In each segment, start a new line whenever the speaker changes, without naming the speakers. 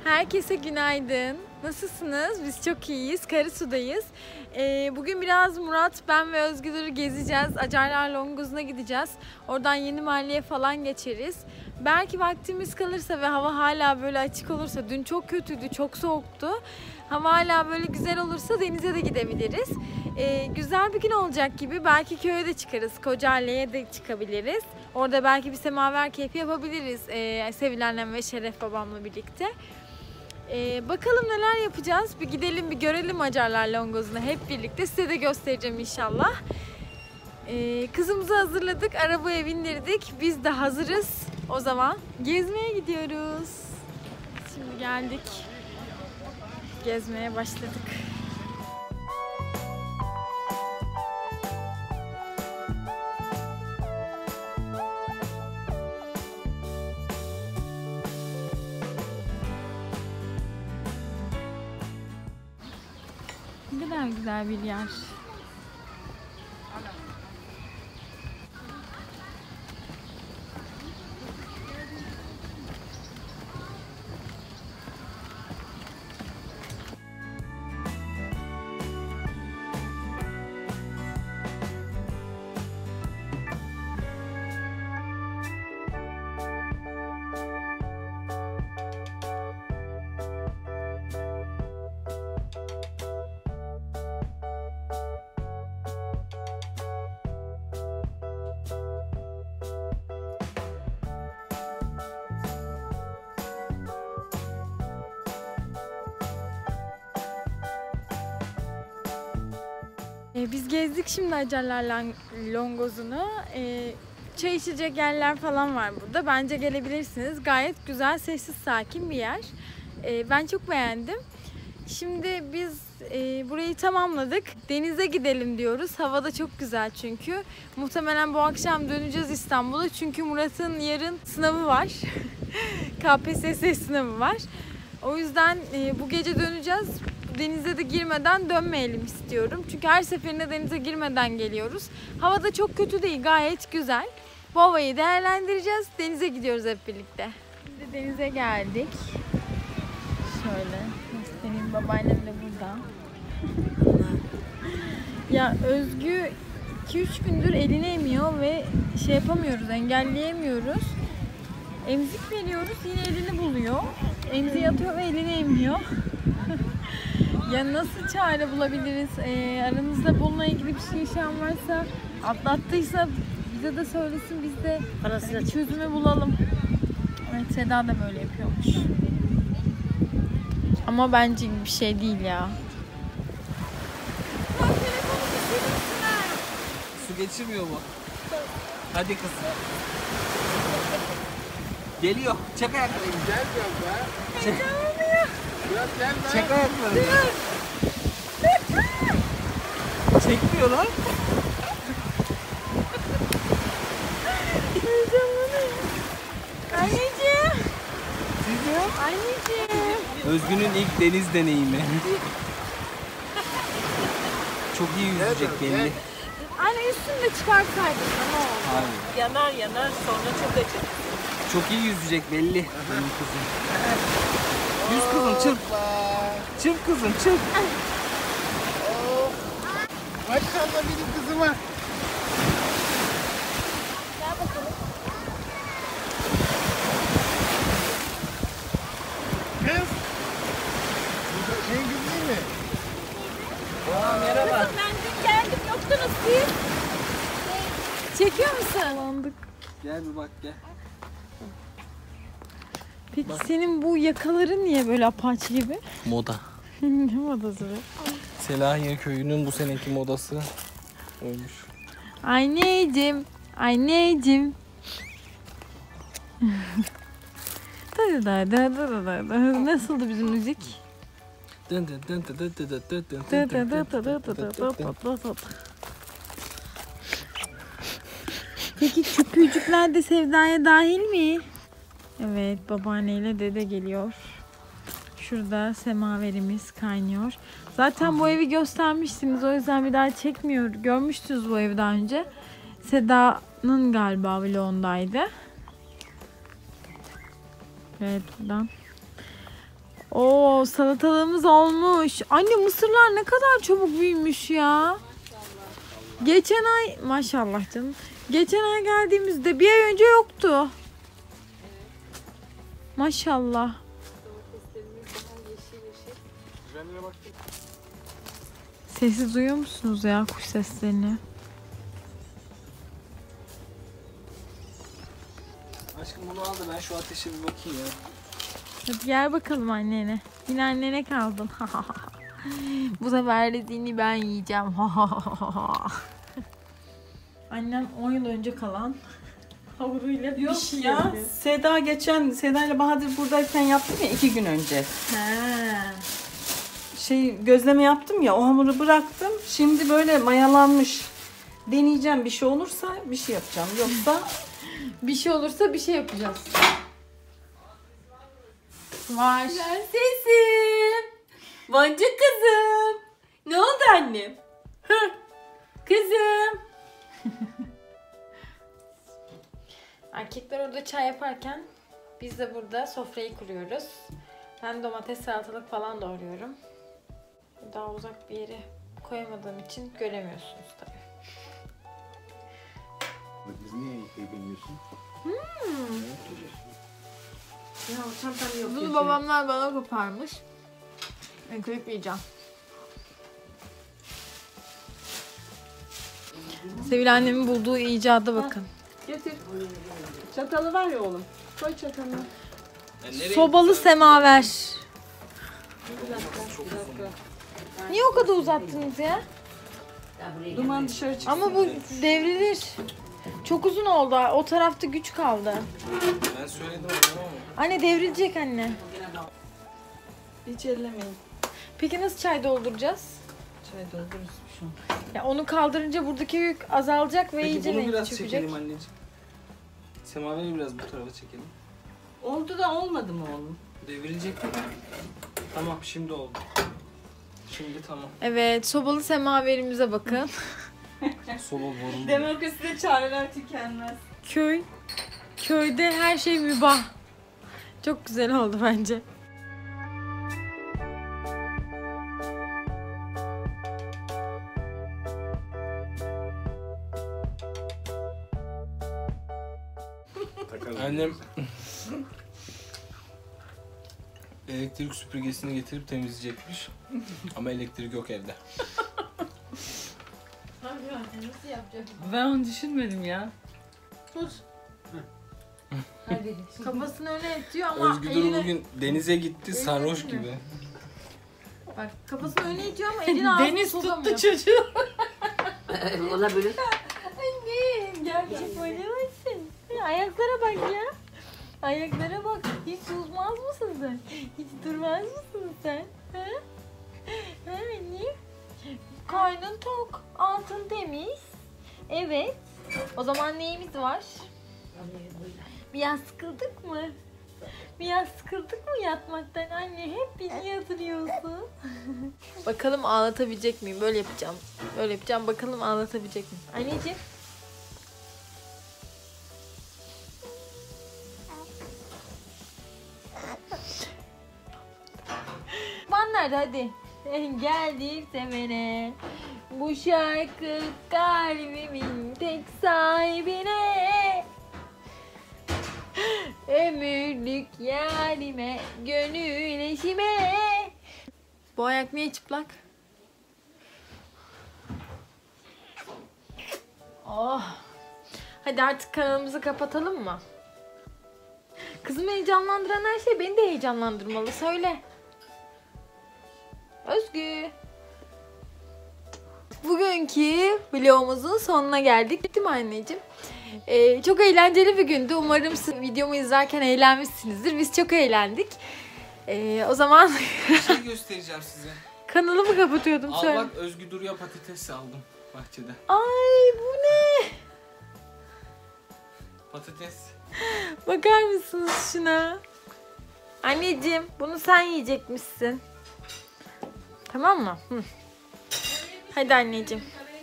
Herkese günaydın. Nasılsınız? Biz çok iyiyiz. Karasu'dayız. Bugün biraz Murat, ben ve Özgür'ü gezeceğiz. Acarlar Longozu'na gideceğiz. Oradan Yeni Mahalle'ye falan geçeriz. Belki vaktimiz kalırsa ve hava hala böyle açık olursa, dün çok kötüydü, çok soğuktu. Hava hala böyle güzel olursa denize de gidebiliriz. Güzel bir gün olacak gibi. Belki köye de çıkarız. Kocaeli'ye de çıkabiliriz. Orada belki bir semaver keyfi yapabiliriz. Sevilenle ve Şeref babamla birlikte. Bakalım neler yapacağız. Bir gidelim, bir görelim Acarlar Longozu'nu hep birlikte. Size de göstereceğim inşallah. Kızımızı hazırladık, arabaya bindirdik. Biz de hazırız. O zaman gezmeye gidiyoruz. Şimdi geldik. Gezmeye başladık. Ne kadar güzel bir yer. Biz gezdik şimdi Acarlar Longozu'nu. Çay içecek yerler falan var burada. Bence gelebilirsiniz. Gayet güzel, sessiz, sakin bir yer. Ben çok beğendim. Şimdi biz burayı tamamladık. Denize gidelim diyoruz. Hava da çok güzel çünkü. Muhtemelen bu akşam döneceğiz İstanbul'a. Çünkü Murat'ın yarın sınavı var. KPSS sınavı var. O yüzden bu gece döneceğiz. Denize de girmeden dönmeyelim istiyorum. Çünkü her seferinde denize girmeden geliyoruz. Hava da çok kötü değil, gayet güzel. Bu havayı değerlendireceğiz. Denize gidiyoruz hep birlikte. Şimdi denize geldik. Şöyle göstereyim, babaannem de burada. Ya Özgü 2-3 gündür elini emiyor ve şey yapamıyoruz, engelleyemiyoruz. Emzik veriyoruz, yine elini buluyor. Emziği atıyor ve elini emiyor. Ya nasıl çare bulabiliriz? Aranızda bununla ilgili bir şey yaşayan varsa, atlattıysa bize de söylesin, biz de bir çözümü bulalım. Evet, Seda da böyle yapıyormuş. Ama bence bir şey değil ya.
Su geçirmiyor mu? Hadi kızım. Geliyor. Çek ayaklarını.
Gel biraz daha.
Çek.
Biraz gel daha.
Çek ayaklarını. Çekmiyor lan.
Anneciğim.
Sizce?
Anneciğim.
Özgün'ün ilk deniz deneyimi. Çok iyi yüzecek belli.
Anne üstünü de çıkartsaydın ne oldu?
Hayır.
Yanar sonra çok acır.
Çok iyi yüzecek belli. Benim kızım. Yüz kızım, çırp. Çırp kızım, çırp.
Maşallah benim kızıma.
Gel bakalım.
Kız. Şey kız değil mi?
Merhaba.
Ben dün geldim, yoktunuz siz. Çekiyor musun?
Gel bir bak gel.
Peki senin bu yakaların niye böyle apaçı gibi?
Moda.
Ne modası be?
Selahiye köyünün bu seneki modası oymuş.
Anneciğim, anneciğim. Nasıldı bizim müzik? Peki küpücükler de Sevda'ya dahil mi? Evet, babaanneyle dede geliyor. Şurada semaverimiz kaynıyor. Zaten bu evi göstermiştiniz, o yüzden bir daha çekmiyor. Görmüştünüz bu evi daha önce. Seda'nın galiba vlogundaydı. Evet, buradan Oo, salatalığımız olmuş. Anne mısırlar ne kadar çabuk büyümüş ya. Geçen ay maşallah canım. Geçen ay geldiğimizde bir ay önce yoktu. Maşallah. Sesi duyuyor musunuz ya, kuş seslerini?
Aşkım bunu al da ben şu ateşe bir bakayım ya.
Hadi gel bakalım annene. Yine annene kaldın. Bu sefer de ben yiyeceğim. Annem 10 yıl önce kalan hamuruyla bir
Yok
şey
ya.
yapıyor.
Seda ile Bahadır buradayken yaptım ya 2 gün önce.
He.
Gözleme yaptım ya, o hamuru bıraktım. Şimdi böyle mayalanmış. Deneyeceğim, bir şey olursa bir şey yapacağım. Yoksa
Bir şey olursa bir şey yapacağız. Var.
Prensesim. Boncuk kızım. Ne oldu annem? Hı. Kızım.
Erkekler orada çay yaparken biz de burada sofrayı kuruyoruz. Ben domates, salatalık falan doğruyorum. Daha uzak bir yere koyamadığım için göremiyorsunuz tabii.
Biz niye yıkayıp bilmiyorsun?
ya çantam yok.
Bunu babamlar bana koparmış. Ben kıyıp yiyeceğim. Sevil annemin bulduğu icada bakın.
Getir. Çatalı var ya oğlum. Koy çatalını.
Sobalı semaver. Niye o kadar uzattınız ya?
Duman dışarı çıksın.
Ama bu devrilir. Çok uzun oldu. O tarafta güç kaldı.
Ben söyledim ama.
Anne devrilecek anne.
Hiç ellemeyin.
Peki nasıl çay dolduracağız?
Çay doldururuz şu an.
Ya onu kaldırınca buradaki yük azalacak ve
Peki
iyice
bunu
renk
biraz
çökecek.
çekelim anneciğim. Semaveri biraz bu tarafa çekelim.
Oldu da olmadı mı oğlum?
Devrilecek mi? Tamam şimdi oldu. Şimdi tamam.
Evet, sobalı semaverimize bakın.
Soba borun.
Demokraside çareler tükenmez.
Köyde her şey mübah. Çok güzel oldu bence.
Annem elektrik süpürgesini getirip temizleyecekmiş. Ama elektrik yok evde.
Nasıl yapacağız?
Ben onu düşünmedim ya.
Tut. Kafasını öne itiyor ama
Özgür
eline...
bugün denize gitti sarhoş
mi?
gibi.
Bak kafasını öne itiyor ama elini ağzını
Deniz
sokamıyor.
tuttu çocuğu.
Olabilir.
Anne gerçek oynamazsın. Ayaklara bak ya. Ayaklara bak. Hiç susmaz mısın sen? Hiç durmaz mısın sen? Ha? Ha anne? Karnın tok. Altın temiz. Evet. O zaman neyimiz var? Biraz sıkıldık mı? Biraz sıkıldık mı yatmaktan anne? Hep beni yatırıyorsun. Bakalım ağlatabilecek miyim? Böyle yapacağım. Böyle yapacağım. Bakalım ağlatabilecek miyim? Anneciğim. Ban nerede hadi? Geldi sevene. Bu şarkı kalbimin tek sahibine. Ömürlük yarime, gönül eşime. Bu ayak niye çıplak? Oh. Hadi artık kanalımızı kapatalım mı? Kızımı heyecanlandıran her şey beni de heyecanlandırmalı. Söyle. Özgü. Bugünkü vlogumuzun sonuna geldik. Değil mi anneciğim? Çok eğlenceli bir gündü. Umarım siz videomu izlerken eğlenmişsinizdir. Biz çok eğlendik. O zaman
Bir şey göstereceğim size.
kanalımı kapatıyordum.
Al
Söyle.
bak Özgür Duru'ya patates aldım bahçede.
Ay bu ne?
Patates.
Bakar mısınız şuna? Anneciğim bunu sen yiyecekmişsin. Tamam mı? Hı. Hadi anneciğim.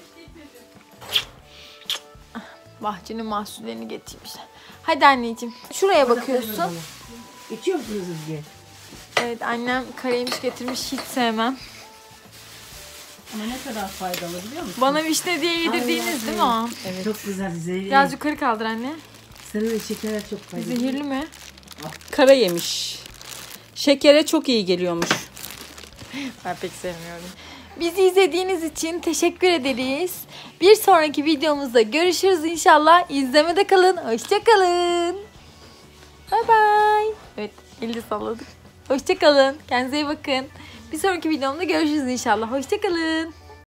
Bahçenin mahsullerini getirmişler. Hadi anneciğim. Şuraya bakıyorsun.
İçiyor musunuz Özge?
Evet, annem kara yemiş getirmiş, hiç sevmem.
Ama ne kadar faydalı biliyor musun?
Bana vişne diye yedirdiğiniz değil mi o?
Evet.
Çok güzel zehirli.
Biraz yukarı kaldır anne.
Senin şekerler çok faydalı.
Zehirli mi?
Kara yemiş. Şekere çok iyi geliyormuş.
Ben pek sevmiyorum. Bizi izlediğiniz için teşekkür ederiz. Bir sonraki videomuzda görüşürüz inşallah. İzlemede kalın. Hoşça kalın. Bay bay. Evet, eli salladık. Hoşça kalın. Kendinize iyi bakın. Bir sonraki videomda görüşürüz inşallah. Hoşça kalın.